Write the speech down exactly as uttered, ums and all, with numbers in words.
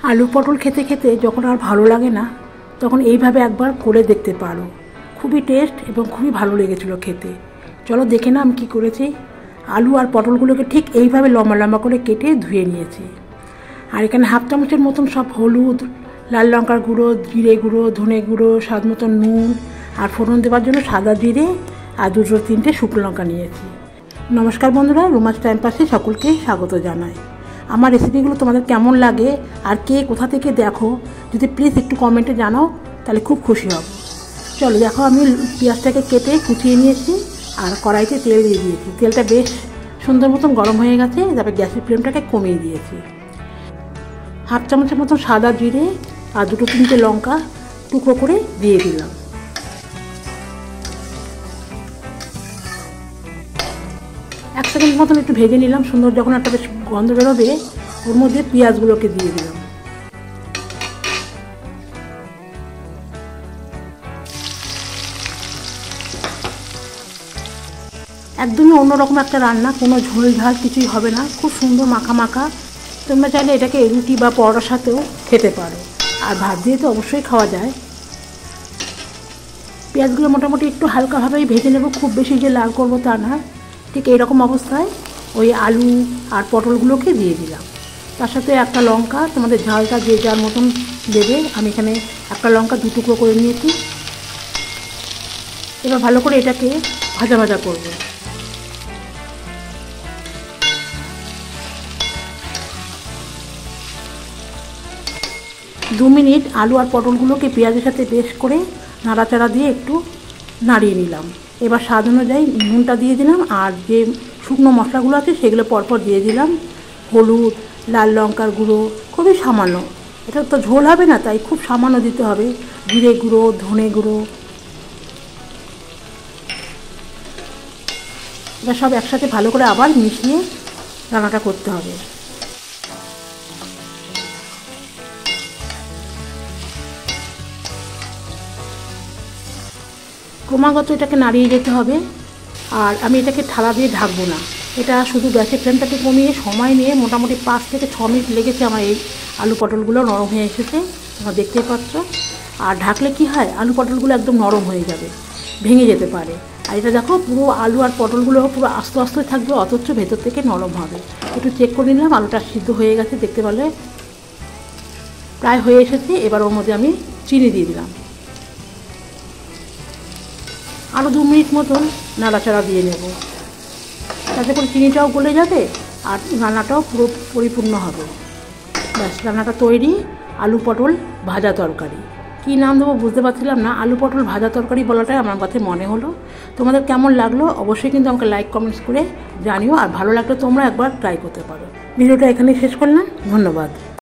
আলু পটল খেতে খেতে যখন আর ভালো লাগে না তখন এইভাবে একবার করে দেখতে পারো। খুবই টেস্ট এবং খুবই ভালো লেগেছিল খেতে। চলো দেখে না আমি কী করেছি। আলু আর পটলগুলোকে ঠিক এইভাবে লম্বা লম্বা করে কেটে ধুয়ে নিয়েছি। আর এখানে হাফ চামচের মতন সব হলুদ, লাল লঙ্কার গুঁড়ো, জিরে গুঁড়ো, ধনে গুঁড়ো, স্বাদ মতন নুন আর ফোড়ন দেওয়ার জন্য সাদা জিরে আর দুটো তিনটে শুকনো লঙ্কা নিয়েছি। নমস্কার বন্ধুরা, রুমার টাইম পাসে সকলকে স্বাগত জানাই। আমার রেসিপিগুলো তোমাদের কেমন লাগে আর কে কোথা থেকে দেখো যদি প্লিজ একটু কমেন্টে জানাও, তাহলে খুব খুশি হব। চলো দেখো, আমি পেঁয়াজটাকে কেটে কুচিয়ে নিয়েছি আর কড়াইতে তেল দিয়ে দিয়েছি। তেলটা বেশ সুন্দর মতন গরম হয়ে গেছে, তারপরে গ্যাসের ফ্লেমটাকে কমিয়ে দিয়েছি। হাফ চামচের মতন সাদা জিরে আর দুটো তিনটে লঙ্কা টুকরো করে দিয়ে দিলাম। এক সেকেন্ড মতন একটু ভেজে নিলাম। সুন্দর যখন একটা বেশ গন্ধ বেরোবে, ওর মধ্যে পেঁয়াজগুলোকে দিয়ে দিলাম। একদমই অন্যরকম একটা রান্না, কোনো ঝোল ঝাল কিছুই হবে না, খুব সুন্দর মাখা মাখা। তোমরা চাইলে এটাকে রুটি বা পরোটার সাথেও খেতে পারো, আর ভাত দিয়ে তো অবশ্যই খাওয়া যায়। পেঁয়াজগুলো মোটামুটি একটু হালকাভাবেই ভেজে নেব, খুব বেশি যে লাল করবো তা না। ঠিক এইরকম অবস্থায় ওই আলু আর পটলগুলোকে দিয়ে দিলাম। তার সাথে একটা লঙ্কা, তোমাদের ঝালটা যে যার মতন দেবে। আমি এখানে একটা লঙ্কা দু টুকরো করে নিয়েছি। এবার ভালো করে এটাকে ভাজা ভাজা করব। দু মিনিট আলু আর পটলগুলোকে পেঁয়াজের সাথে বেশ করে নাড়াচাড়া দিয়ে একটু নাড়িয়ে নিলাম। এবার স্বাদ অনুযায়ী নুনটা দিয়ে দিলাম, আর যে শুকনো মশলাগুলো আছে সেগুলো পরপর দিয়ে দিলাম। হলুদ, লাল লঙ্কার গুঁড়ো খুবই সামান্য, এটা তো ঝোল হবে না তাই খুব সামান্য দিতে হবে। জিরে গুঁড়ো, ধনে গুঁড়ো, এবার সব একসাথে ভালো করে আবার মিশিয়ে রান্নাটা করতে হবে। ক্রমাগত এটাকে নাড়িয়ে যেতে হবে। আর আমি এটাকে থালা দিয়ে ঢাকবো না, এটা শুধু গ্যাসের ফ্লেমটাকে কমিয়ে সময় নিয়ে মোটামুটি পাঁচ থেকে ছ মিনিট লেগেছে আমার এই আলু পটলগুলো নরম হয়ে এসেছে, তোমরা দেখতেই পাচ্ছ। আর ঢাকলে কি হয়, আলু পটলগুলো একদম নরম হয়ে যাবে, ভেঙে যেতে পারে। আর এটা দেখো, পুরো আলু আর পটলগুলো পুরো আস্তে আস্তে থাকবে, অথচ ভেতর থেকে নরম হবে। একটু চেক করে নিলাম, আলুটা সিদ্ধ হয়ে গেছে, দেখতে পেলে প্রায় হয়ে এসেছে। এবার ওর মধ্যে আমি চিনি দিয়ে দিলাম। আরও দু মিনিট মতন নাড়াচাড়া দিয়ে নেব, তাতে করে চিনিটাও গলে যাবে আর রান্নাটাও পুরো পরিপূর্ণ হবে। ব্যাস, রান্নাটা তৈরি। আলু পটল ভাজা তরকারি। কী নাম দেবো বুঝতে পারছিলাম না, আলু পটল ভাজা তরকারি বলাটাই আমার কাছে মনে হলো। তোমাদের কেমন লাগলো অবশ্যই কিন্তু আমাকে লাইক কমেন্টস করে জানিও, আর ভালো লাগলে তোমরা একবার ট্রাই করতে পারো। ভিডিওটা এখানেই শেষ করলাম, ধন্যবাদ।